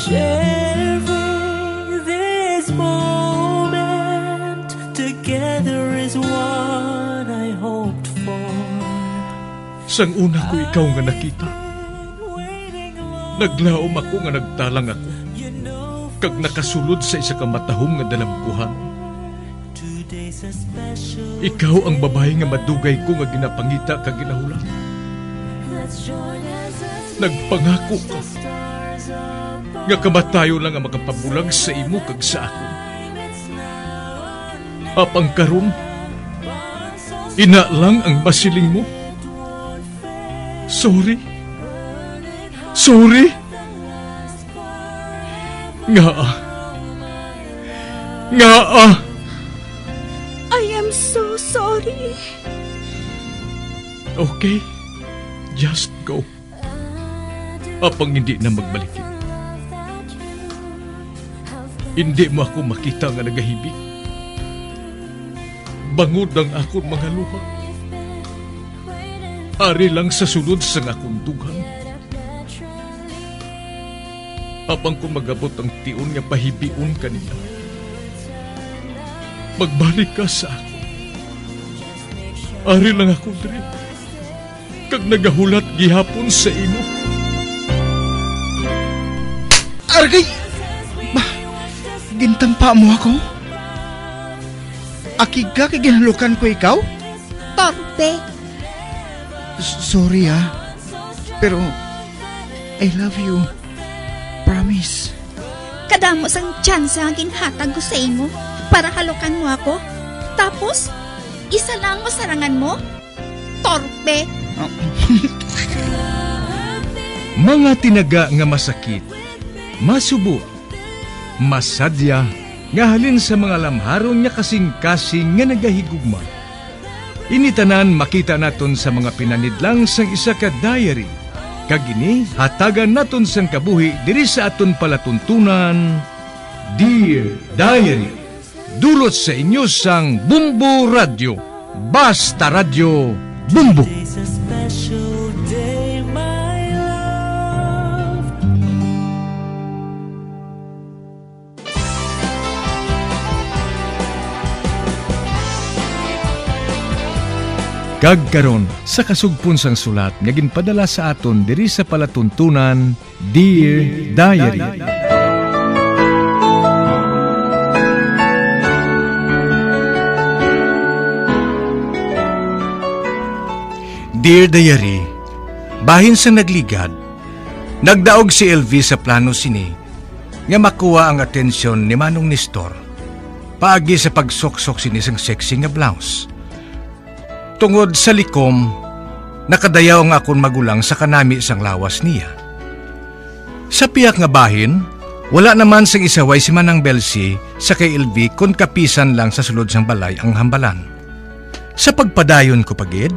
Sharing this moment together is what I hoped for. Sang una ko ikaw nga nakita, naglaom ako nga nagtalang ako, kag nakasulod sa isa ka matahom nga dalangguhan. Ikaw ang babae nga madugay ko nga ginapangita kag ginahulan. Nagpangako ka nga kamatayo lang ang makapabulag sa imo kag sa ako. Apang karon, ina lang ang masiling mo. Sorry. Nga. I am so sorry. Okay, just go. Apang hindi na magbalikin. Hindi mo ako makita nga nagahibig. Bangod ang akong mga luha. Ari lang sa sulod sa akong dughan. Apang kung magabot ang tiun nga pahibiun kanila, magbalik ka sa ako. Ari lang ako diri, kag nagahulat gihapon sa imo. Argay! Gintampa mo ako? Akiga kay ginalukan ko ikaw? Torpe. Sorry pero I love you. Promise. Kadamo sang chance ang ginhatag ko sa imo para halukan mo ako. Tapos, isa lang mo sarangan mo? Torpe. Mga tinaga nga masakit, masubo, masadya, nga halin sa mga lamharon niya kasing-kasing nga nagahigugma. Initanan makita naton sa mga pinanidlang sang isa ka diary. Kagini, hatagan naton sang kabuhi diri sa aton palatuntunan, Dear Diary. Dulot sa inyo sang Bumbo Radio. Basta Radio Bumbo. It's a special day, my love. Kagkaron sa kasugpon sang sulat nga ginpadala sa aton diri sa palatuntunan, Dear Diary. Dear Diary, bahin sa nagligad, nagdaog si LV sa plano sini nga makuha ang atensyon ni Manong Nestor paagi sa pagsoksok sini sang sexy nga blouse. Tungod sa likom, nakadayaw ang akong magulang sa kanami sang lawas niya. Sa piyak nga bahin, wala naman sang isaway si Manang Belsi sa kay LV kun kapisan lang sa sulod sang balay ang hambalan. Sa pagpadayon ko pagid,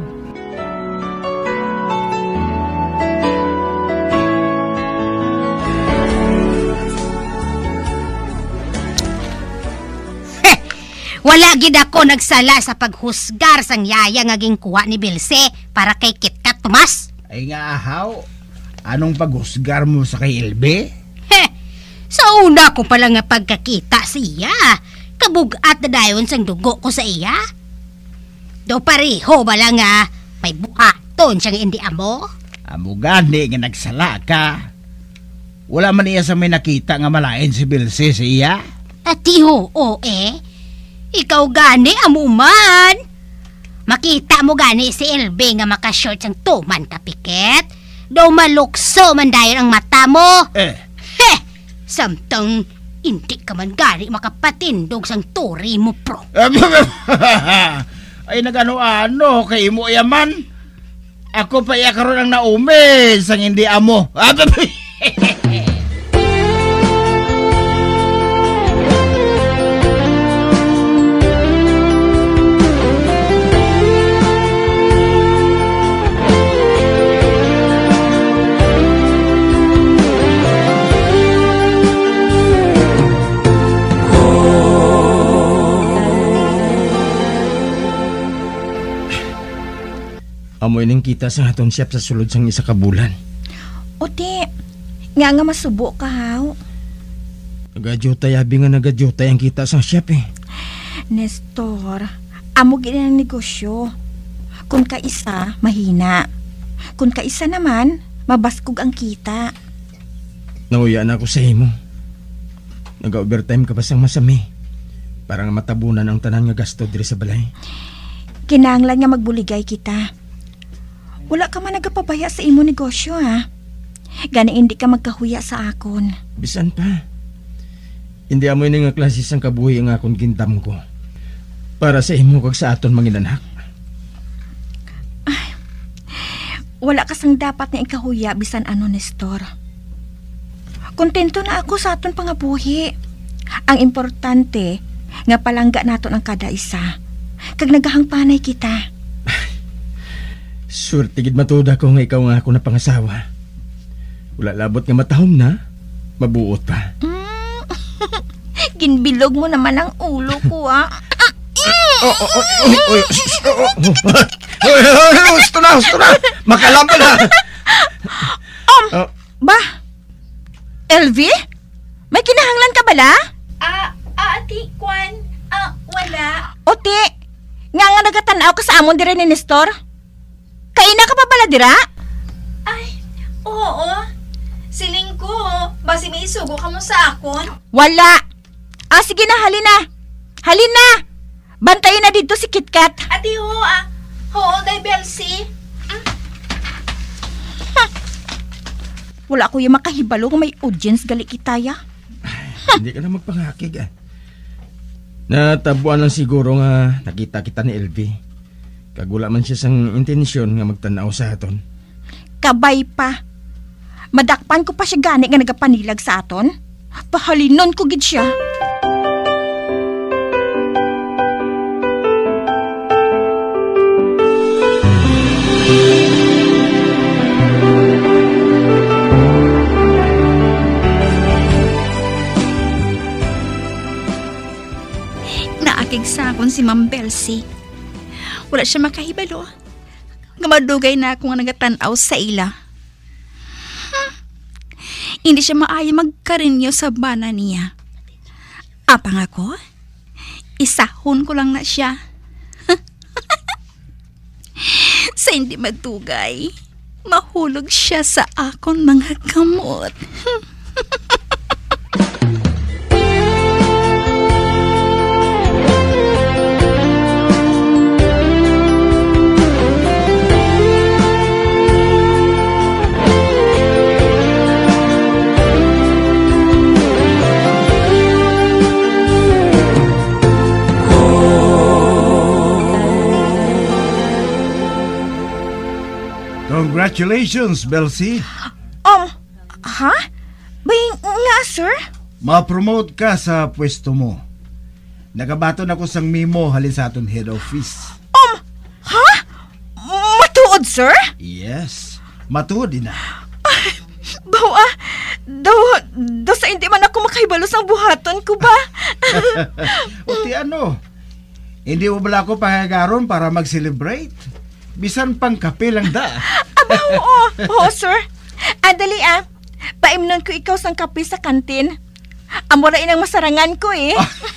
wala gid ako nagsala sa paghusgar sang yaya nga gingkuha ni Bilse para kay KitKat Tomas. Ay nga ahaw, anong paghusgar mo sa kay Elbe? Sa una ko pala nga pagkakita siya, kabugat na dayon sang dugo ko sa iya. Do pareho bala nga may buhaton siyang hindi amo. Amo gani nga nagsala ka. Wala man iya sa may nakita nga malain si Bilse sa iya. Atiho, ikaw gani amuman. Makita mo gani si LB nga makashort sang tuman kapiket. Daw malukso man dayon ang mata mo. Samtang hindi ka man gani makapatindog sang turi mo, pro. Ay nagano-ano kay mo yaman. Ako pa iya karon ang naume sang hindi amo. Amoy ning kita sa hatong siyap sa sulod sang isa ka bulan. O di, nga masubo ka haw. Nagadyutay, abi nga nagadyutay ang kita sa shop eh. Nestor, amo gini ang negosyo. Kung kaisa, mahina. Kung kaisa naman, mabaskog ang kita. Nauya na ako sa imo. Nag-overtime ka pa sang masami. Para nga matabunan ang tanan nga gasto diri sa balay. Kinahanglan nga magbuligay kita. Wala ka man nagapabaya sa imo negosyo, ha? Gani hindi ka magkahuya sa akon. Bisan pa. Hindi amo ini nga klase sang kabuhi ang akong gintam ko. Para sa imo kag sa aton manginanak. Wala ka sang dapat na ikahuya bisan ano, Nestor. Kontento na ako sa aton pangabuhi. Ang importante, nga palangga naton ang kada isa. Kag naghahangpanay kita. Surti gid matuda ko nga ikaw nga ako na pangasawa. Wala labot nga matahom na, mabuot pa. Ginbilog mo naman ang ulo ko, ha? Gusto na! Makalamba na! Ba? LV? May kinahanglan ka bala? Ati, Kwan, wala. Ote, nga nagatanaw ka sa amon dire ni Nestor? Kaina ka pa bala dira? Ay, oo. Siling ko, basi may isugo ka mo sa akon. Wala. Sige na, halina. Halina! Bantayin na dito si KitKat. Ati ho, oo, day Belsi. Wala ko yung makahibalo kung may audience gali kitaya. Hindi ka na magpangakig Natabuan lang siguro nga nakita kita ni LV. Kagula man siya sang intensyon nga magtanaw sa aton. Kabay pa. Madakpan ko pa siya gani nga nagapanilag sa aton. Pahalinon ko gid siya. Naakig sa akon si Ma'am Belsi. Wala siya makahibalo. Nga madugay na ako nga nagatanaw sa ila. Hindi siya maayo magkarinyo sa bana niya. Apang ako, isahon ko lang na siya. Sa hindi madugay, mahulog siya sa akon mga kamot. Congratulations, Belsi. Ha? Bay nga, sir? Ma-promote ka sa pwesto mo. Nagabaton ako sang memo halin sa aton head office. Ha? Matuod, sir? Yes, matuod din na. Bawa, daw sa hindi man ako makahibalo sang buhaton ko ba? Uti ano, hindi mo bala ako pangagaron para mag-celebrate? Bisan pang kape lang da. Aba, oo, sir. Dali paimnon ko ikaw sang kape sa kantin. Amo ra inang masarangan ko eh.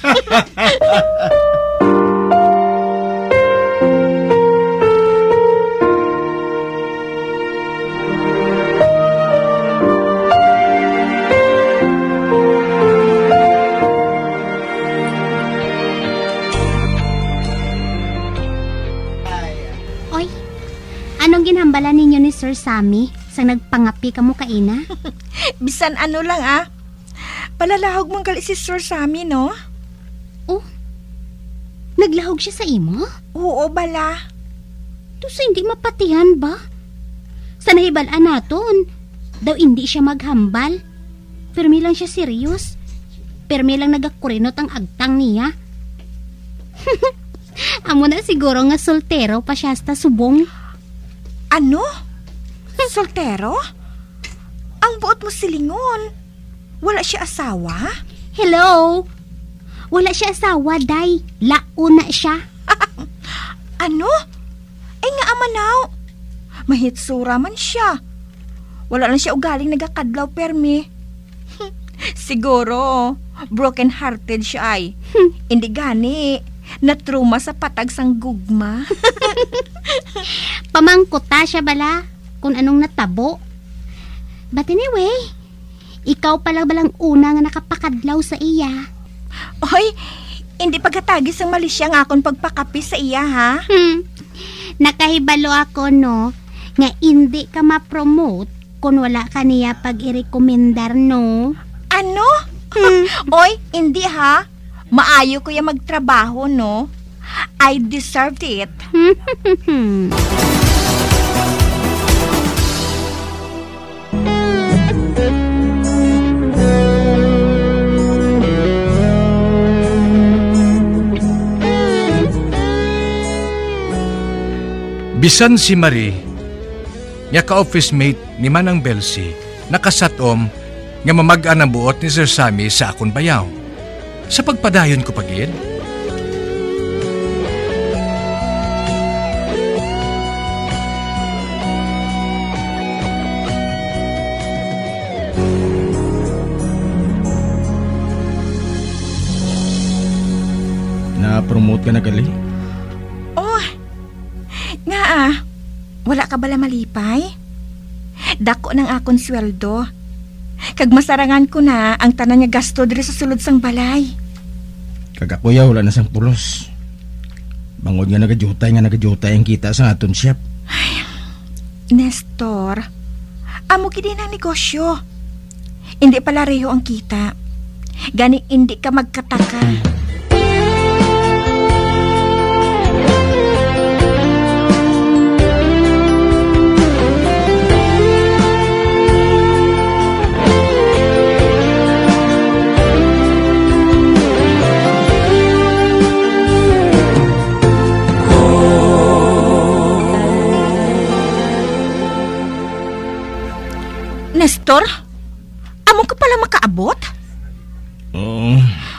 Anong ginhambalan ninyo ni Sir Sammy sang nagpangapi ka mo kaina? Bisan ano lang palalahog mong gali si Sir Sammy, no? Oh, naglahog siya sa imo? Oo, bala. To sa hindi mapatihan ba? Sa nahibalaan naton, daw hindi siya maghambal. Permi lang siya serious. Permi lang nagakurinot ang agtang niya. Amo na siguro nga soltero pa siya hasta subong. Ano? Soltero? Ang buot mo silingon. Wala siya asawa? Hello? Wala siya asawa, day. Laon na siya. Ano? Ay nga amanaw. Mahitsura man siya. Wala lang siya ugaling nagakadlaw permi. Siguro, broken hearted siya ay. Hindi gani natruma sa patag sang gugma. Pamangkota siya bala kung anong natabo. But anyway, ikaw pala balang una nga nakapakadlaw sa iya. Oy, hindi pagkatagis ang mali siya nga akong pagpakapi sa iya, ha? Nakahibalo ako, no, nga hindi ka ma-promote kung wala ka niya pag-irekomendar, no? Ano? Oy, hindi ha. Maayo ko yung magtrabaho, no? I deserved it. Bisan si Marie, nga ka-office mate ni Manang Belsi, nakasatom nga mamagaan ang buot ni Sir Sammy sa akon bayaw. Sa pagpadayon ko pagid. Na-promote ka na gali? Wala ka bala malipay? Dako ng akong sweldo. Kag masarangan ko na ang tanan niya gasto diri sa sulod sang balay. Kagakuya wala na sang pulos. Bangod nga nagadjutay ang kita sa aton shop. Nestor, amo gid ang negosyo. Hindi pala reho ang kita. Gani hindi ka magkataka. Nestor, amo ka pala makaabot? Oo.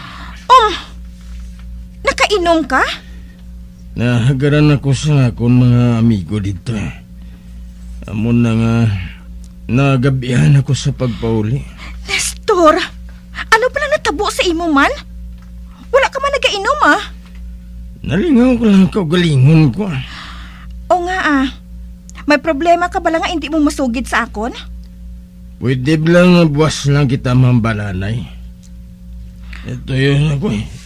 Nakainom ka? Nahagaran ako sa akong mga amigo dito. Amo na nga, nagabihan ako sa pagpauli. Nestor, ano pala natabo sa imo man? Wala ka man nagainom, ah? Nalingaw ko lang kaugalingon ko. O nga, may problema ka bala nga hindi mo masugid sa akon? Pwede lang buwas lang kita mambalanay. Ito yun ako eh.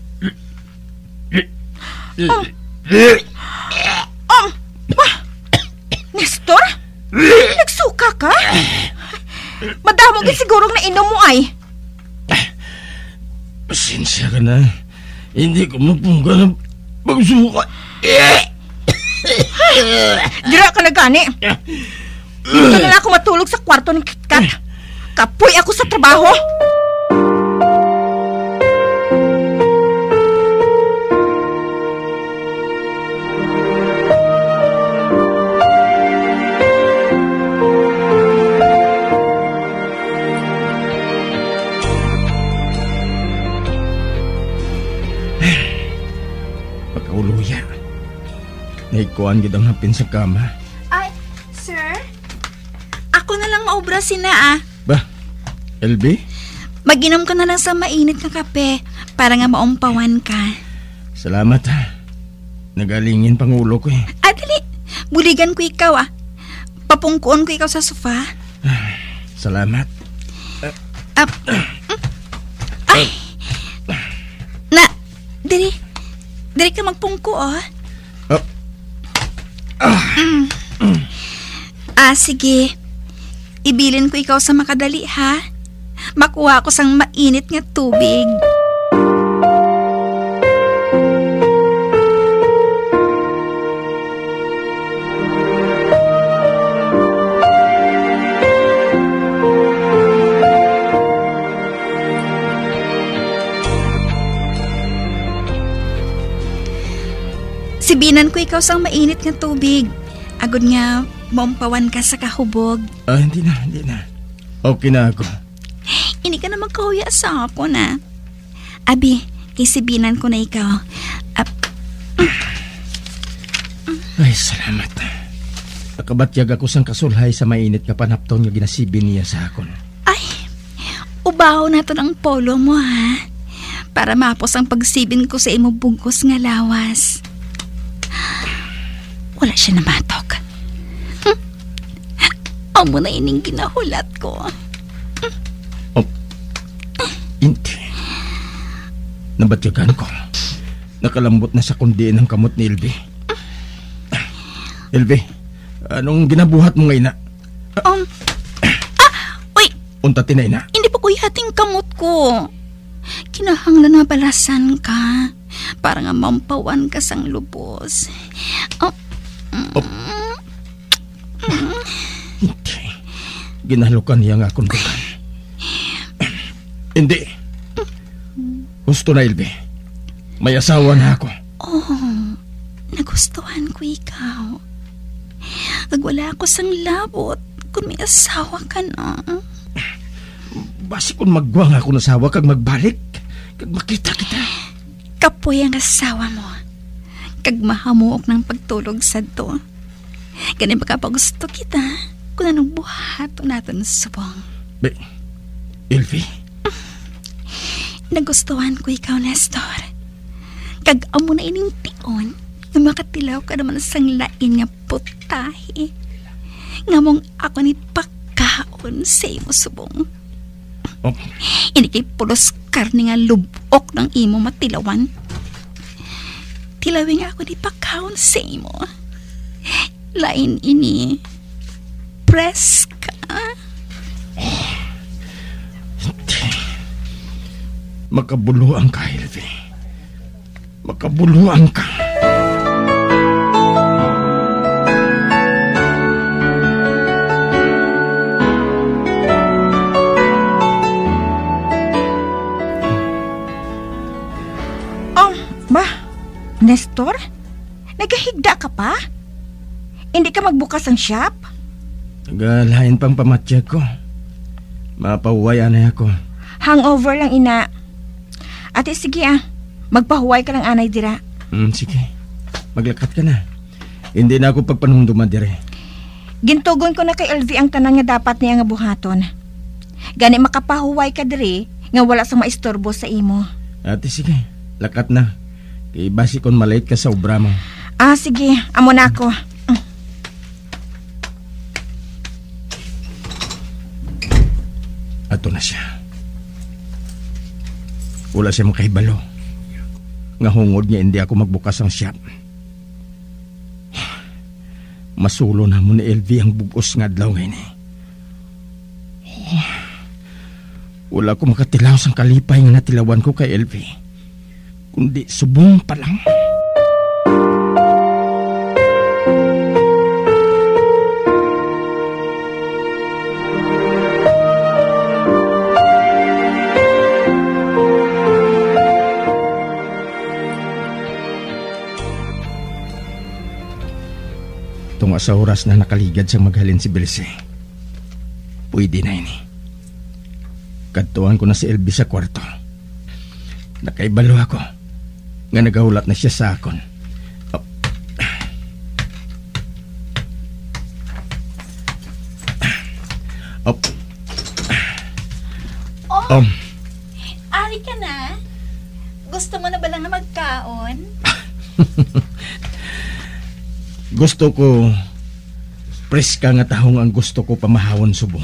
Nestor? Nagsuka ka? Madamo gid sigurong nainom mo ay. Pasensya ka na. Hindi ko mapungga ng pagsuka. Dira ka na gani. Dito na lang ako matulog sa kwarto ng KitKat. Kapoy ako sa trabaho. Pagkauluya. Naikuan gid ang hapin sa kama. Ay, sir? Ako na lang maubra sina, Bah, LB? Mag-inom ka na lang sa mainit na kape para nga maumpawan ka. Salamat ha. Nagalingin pangulo ko eh. Dali. Buligan ko ikaw, Papungkuon ko ikaw sa sofa. Salamat. Ay. Dali ka magpungko, sige. Ibilin ko ikaw sa makadali, ha? Makuha ko sang mainit nga tubig. Sibinan ko ikaw sang mainit nga tubig. Agod nga, maumpawan ka sa kahubog. Hindi na. Okay na ako. Hindi ka na magkahuya sa ako na. Abi, kisibinan ko na ikaw. Ay, salamat. Nakabatyag ako sang kasulhay sa mainit nga panapton nga ginasibin niya sa akon. Ay, Ubaho na to ng polo mo, ha? Para mapos ang pagsibin ko sa imo bugos nga lawas. Wala siya namatok. Amo na ining ginahulat ko. Hindi. Nabatyagan ko. Nakalambot na sa kundiin ng kamot ni Elvie. Elvie, anong ginabuhat mo ngayon na? Uy! Unta tinay na? Hindi pa ko yating kamot ko. Kinahanglan na balasan ka. Para nga mampawan ka sang lubos. Hindi. Ginalukan niya nga akong bukan. Hindi. Gusto na, Elvie. May asawa na ako. Nagustuhan ko ikaw. Wala ako sang labot kung may asawa ka na. Basi kung magwang ako ng asawa kag magbalik, kag makita kita. Kapoy ang asawa mo. Kag mahamuok ng pagtulog sa to. Ganun ba kapag gusto kita kung anong buhato natin subong. Elvie? Nagustuhan ko ikaw, Nestor. Kag amo na ining tion na makatilaw ka naman sang lain nga putahe. Nga mong ako ni pagkaon sa imo subong. Hindi kay pulos karni nga lubok ng imo matilawan. Tilawin ako ni pagkaon sa imo. Lain ini press ka. Makabuluan ka, Elvie. Makabuluan ka. Nestor? Nagahigda ka pa? Hindi ka magbukas ang shop? Nagalain pang pamatyag ko. Mapahuwayan na ako. Hangover lang, ina. Ate, sige magpahuway ka lang anay dira. Sige. Maglakat ka na. Hindi na ako pagpanumduman dire. Gintugon ko na kay LV ang tanan nga dapat niya nga buhaton. Gani makapahuway ka dire nga wala sa maistorbo sa imo. Ate, sige. Lakat na. Kay basi kon malate ka sa obra mo. Sige. Amo na ako. Ato na siya. Wala siya makahibalo. Nga hungod niya hindi ako magbukas ang shop. Masulo na mo ni LV ang bugos nga adlaw ngayon eh. Wala ko makatilaw sang kalipay nga natilawan ko kay LV. Kundi subong pa lang. Tunga sa oras na nakaligad siyang maghalin si Belsi. Pwede na ini. Kadtuan ko na si Elvie sa kwarto. Nakaibalo ako. Nga nagahulat na siya sa akon. Ari ka na? Gusto mo na ba lang na magkaon? Gusto ko preska nga tahong ang gusto ko pamahawon subong.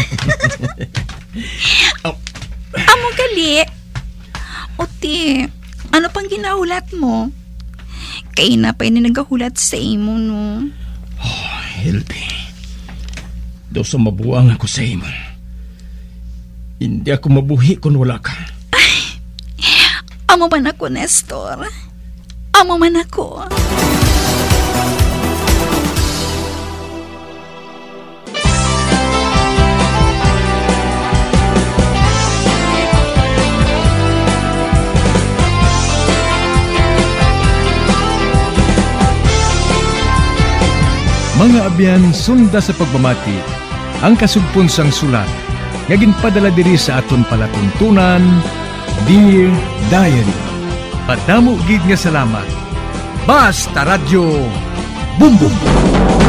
Amo gali. Ote, ano pang ginahulat mo? Kaya na pa yun nagahulat sa imo, no? Elvie. Daw sa mabuang ako sa imo. Hindi ako mabuhi kung wala ka. Amo man ako, Nestor. Amo man ako. Mga abyan, sunda sa pagmamati ang kasugpon sang sulat nga ginpadala diri sa aton palatuntunan, Dear Diary. Padamo gid nga salamat. Basta Radyo Bumbum.